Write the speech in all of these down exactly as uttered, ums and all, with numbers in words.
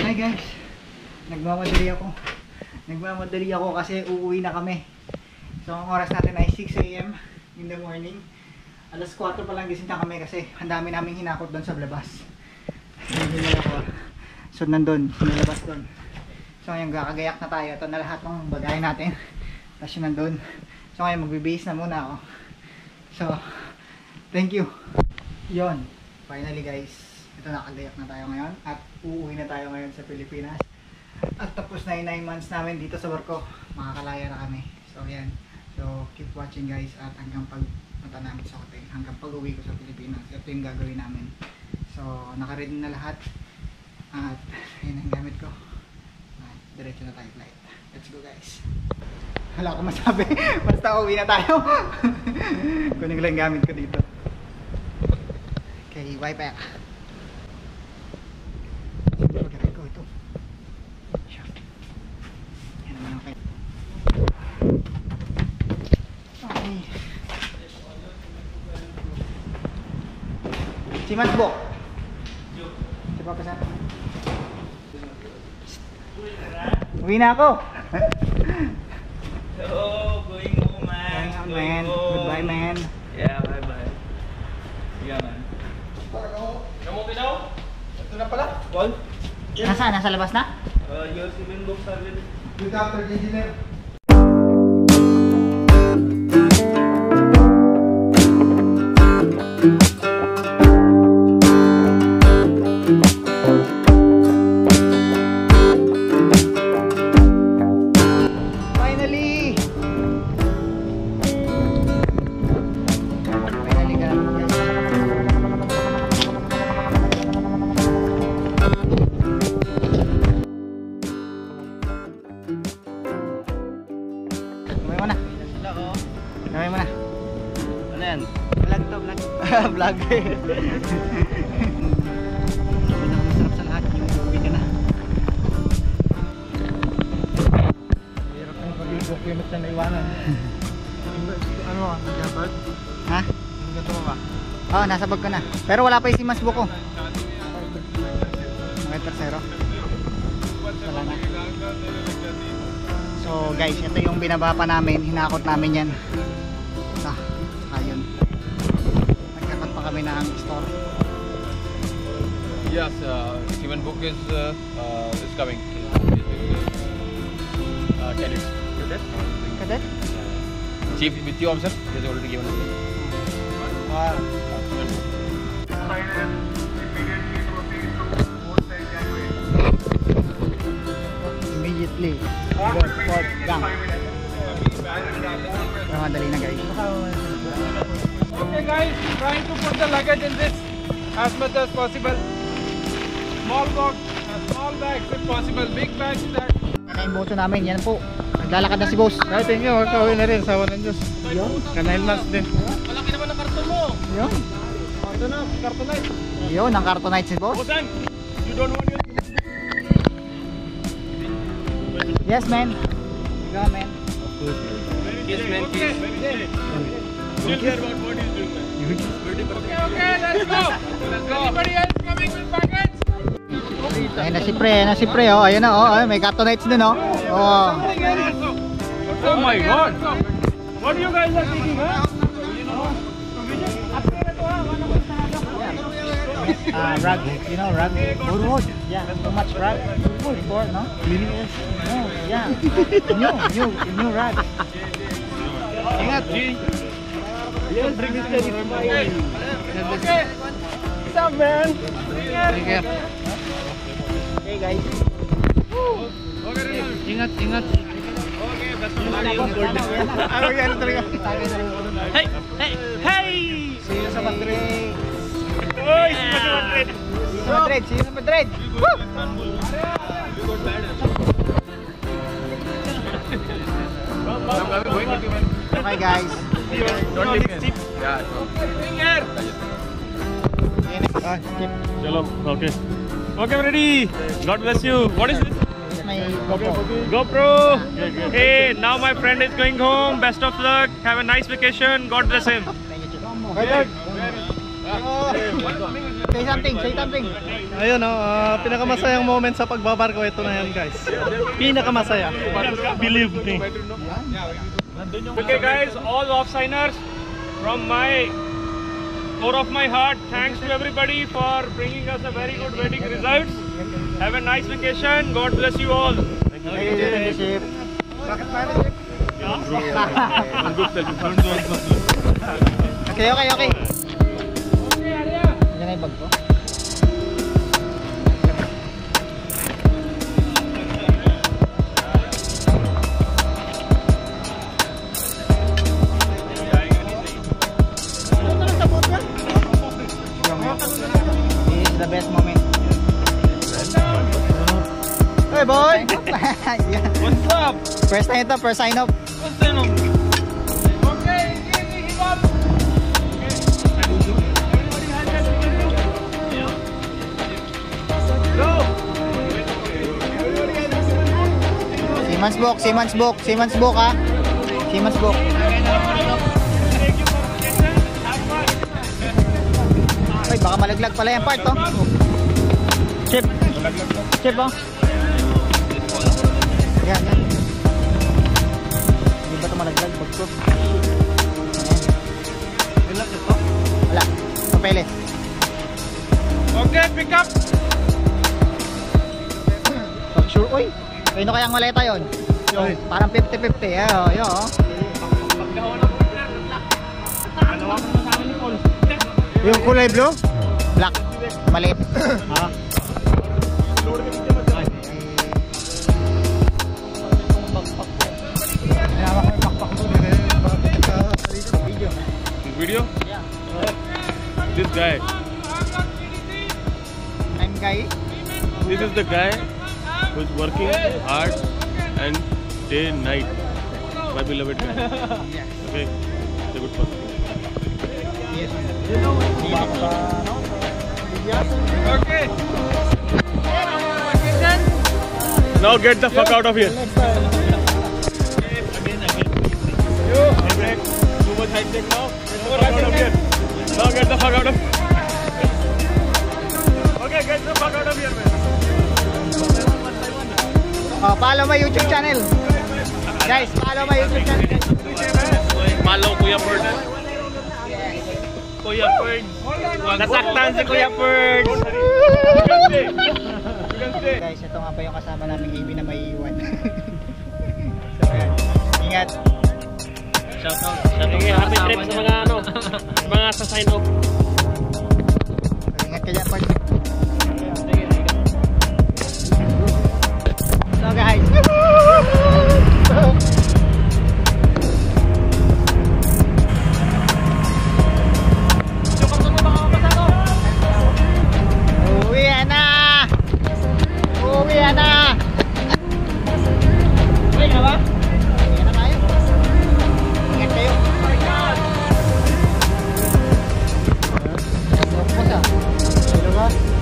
Hi guys, nagmamadali ako. Nagmamadali ako kasi uuwi na kami. So ang oras natin ay six A M in the morning. Alas kwatro pa lang gising na kami kasi ang dami naming hinakot doon sa labas. Hindi na ako. So nandun, nilabas doon. So ngayon kakagayak na tayo. Ito na lahat ng bagay natin. Tapos yun nandun. So ngayon magbibihis na muna ako. So, thank you. Yon, finally guys. Ito nakagayak na tayo ngayon at uuwi na tayo ngayon sa Pilipinas. At tapos na yung nine months namin dito sa barko. Makakalaya na kami. So yan. So keep watching guys at hanggang pagpunta namin sa hotel. Hanggang pag-uwi ko sa Pilipinas. Ito yung gagawin namin. So naka-ready na lahat. At yun ang gamit ko. At diretso na tayo flight. Let's go guys. Wala akong masabi. Basta uwi na tayo. Kunin ko lang yung gamit ko dito. Okay, wifi. Si Masbo. Si Papa San. Uwi na ako. Oh, going home, man. Going home, man. Goodbye, man. Yeah, bye bye. Yeah, man. Kamu daw? Ito na pala. Call? Nasaan? Nasa labas na? Uh, your cement box are ready. Good afternoon, engineer. Gawin mo na. Ano yan? Vlog to, vlog. Vlog. Pinakamasarap sa lahat yung uwi ka na. Hirap na yung pag-i-document na naiwanan. Ano ka? Nag-bag? Ha? Nag-gato ka? Oo, nasa bag ko na. Pero wala pa yung simasbo ko. Okay, tersero. Wala na. So guys, ito yung binaba pa namin. Hinakot namin yan. Sa, ayun. Nagkakot pa kami ng store. Yes, uh, cement book is uh, uh, is coming. Uh, can you cadet? Cadet? Chief with you, officer. He has already given. Wow. Immediately. Good, good, gang. Madali na guys. Okay guys, trying to put the luggage in this as much as possible. Small box, uh, small bags if possible. Big bags that. Ano yung boto namin? Yan po. Naglalakad na si boss. Ay, thank you. Kawin na rin. Sawa ng Diyos. Yun. Ka-nine months din. Malaki naman ang karton mo. Yun. Ito na, cartonite. Yun, ang cartonite si boss. Bosan, you don't want your... Yes, man. Go, man. Kiss, man, kiss. Okay, okay, let's go. Anybody else coming with baggage? Ayun na si Pre, ayun na si Pre. Oh, ayun na, oh. Ayun, may cartonites din, oh. Oh. Oh my God. What you guys are thinking, huh? Ah, rug, you know, rug. Wood wood. Yeah, too much rug. Wood before, no? Cleanliness. No, yeah. New, new, new rug. Ingat, G. Yes, bring this to my okay. What's up, man? Take care. Okay, guys. Ingat, ingat. Okay, best of luck. Ano yan talaga? Hey, hey, hey! See you sa Madrid. Oy, si Madrid. See you sa Madrid. See you sa Madrid. Woo! Okay, guys. Don't leave me. Yeah. Finger. Ah, skip. Chalo, okay. Okay, ready. God bless you. What is this? May GoPro. GoPro. Hey, now my friend is going home. Best of luck. Have a nice vacation. God bless him. Thank you. Okay. Say something, say something. Ayun oh, uh, pinakamasayang moment sa pagbabarko ito na yan guys. Pinakamasaya. Believe me. Okay guys, all off-signers, from my core of my heart, thanks to everybody for bringing us a very good wedding results. Have a nice vacation. God bless you all. Thank you, Ship. Okay, okay, okay. Yan na yung bag ko. This is the best moment. Hey boy! Yeah. What's up? First time ito, first sign up. What's up? Okay, hip hop. Siemens book, Siemens book, Siemens book ha. Siemens book. Ay, baka malaglag pala yung part to. Chip. Chip oh. Yan, yan. Hindi ba ito malaglag? Bagkos. Ilan ito? Wala. Papeles. Okay, pick up. Pag sure, uy. Kaya kayang maleta yun? Yung parang fifty fifty. Eh, oh, yun oh. Yung kulay blue? Black. Maliit. Ha? Video? Yeah. This guy. I'm guy. This is the guy who's working hard and day and night. My beloved guy. Okay? It's a good person. Yes. Okay. Now get the fuck out of here. Too much high tech now. Get the fuck out of here. Now get the fuck out of here. Okay, get the fuck out of here, man. Oh, follow my YouTube channel. Guys, follow my YouTube channel. Follow Kuya Bird. Kuya Bird. Nasaktan si Kuya Bird. Guys, ito nga pa yung kasama namin A B na may iwan. Ingat. Shoutout. Shoutout. Happy trip sa mga ano, sa mga sa sign off. Ingat ka dyan, Pag. So guys. Uwi na! Uwi na! Uwi na ba? Uwi na tayo. Ingat kayo. Ano ba?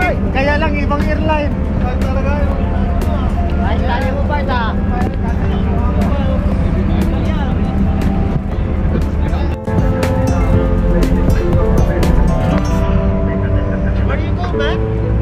Kaya lang ibang airline. Talaga yung... Ay, kaya mo ba ita? Where you go, man?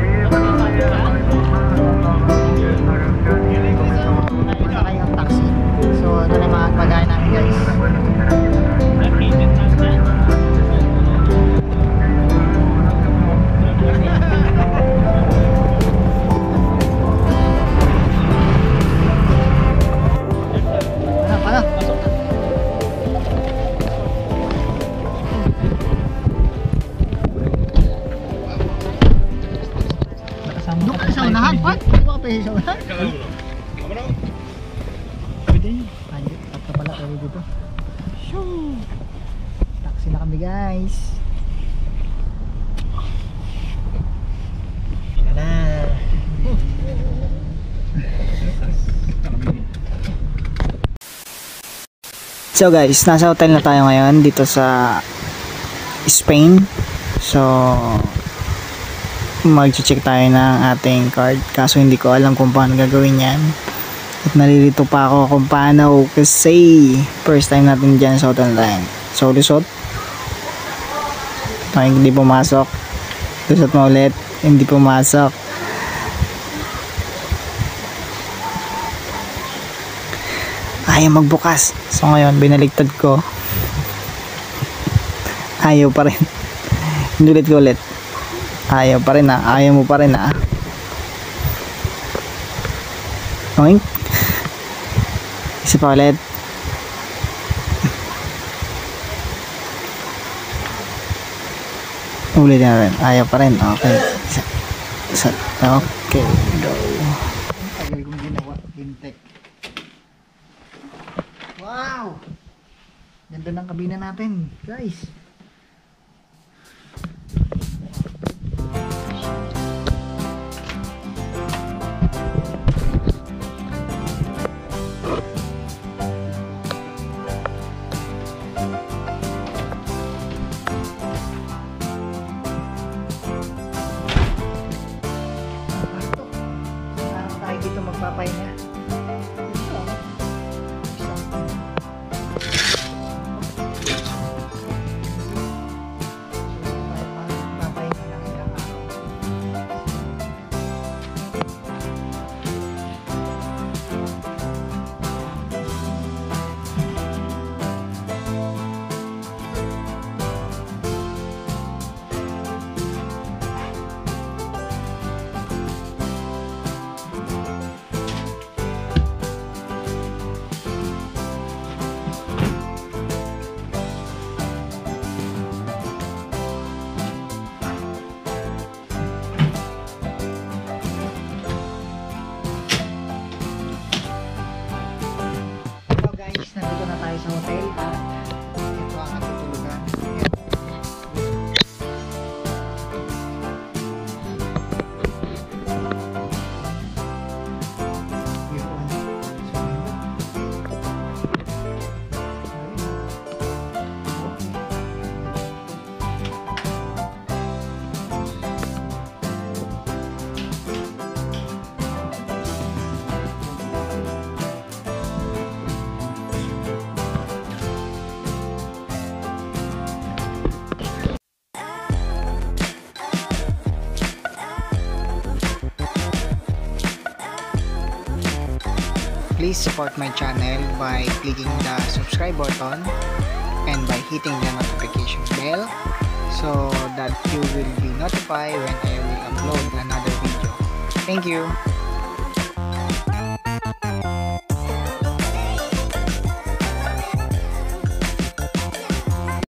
Nakakay ang taxi. So, ito na yung mga pagkain namin, guys. Doon ka sa unahan, Pat? Hindi ba ka pwede sa unahan? Pwede yun. Ayun, tatlo pala pwede dito. Shoo! Taxi na kami, guys. Yan na. So guys, nasa hotel na tayo ngayon dito sa Spain. So mag-check tayo ng ating card, kaso hindi ko alam kung paano gagawin yan at nalilito pa ako kung paano kasi first time natin dyan sa hotel line. So lusot, ay hindi pumasok, lusot mo ulit, hindi pumasok. Ayaw magbukas, so ngayon binaligtad ko, ayaw pa rin. Inulit ko ulit, ayaw pa rin, ah. Ayaw mo pa rin, ah. Oink. Isa pa ulit. Ulit na rin, ayaw pa rin. Okay, isa, isa. Okay, go. Tagal kong ginawa, Intec. Wow, ganda ng kabina natin, guys. Dito magpapahinga. Papahinga lang ilang araw. Nandito na tayo sa hotel at ito ang ating tulugan. Please support my channel by clicking the subscribe button and by hitting the notification bell so that you will be notified when I will upload another video. Thank you!